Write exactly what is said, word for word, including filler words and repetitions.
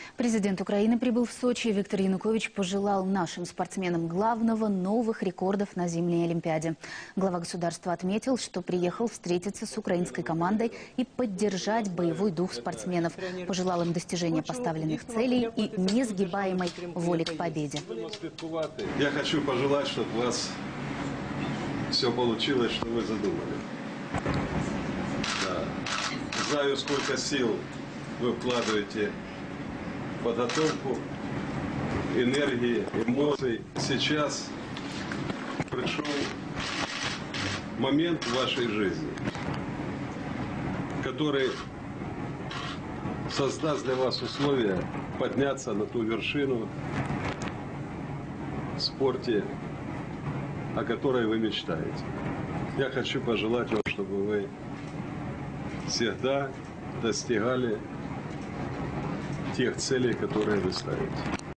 Президент Украины прибыл в Сочи. Виктор Янукович пожелал нашим спортсменам главного – новых рекордов на зимней Олимпиаде. Глава государства отметил, что приехал встретиться с украинской командой и поддержать боевой дух спортсменов. Пожелал им достижения поставленных целей и несгибаемой воли к победе. Я хочу пожелать, чтобы у вас все получилось, что вы задумали. Да. Знаю, сколько сил вы вкладываете подготовку, энергии, эмоций. Сейчас пришел момент в вашей жизни, который создаст для вас условия подняться на ту вершину в спорте, о которой вы мечтаете. Я хочу пожелать вам, чтобы вы всегда достигали тех целей, которые вы ставите.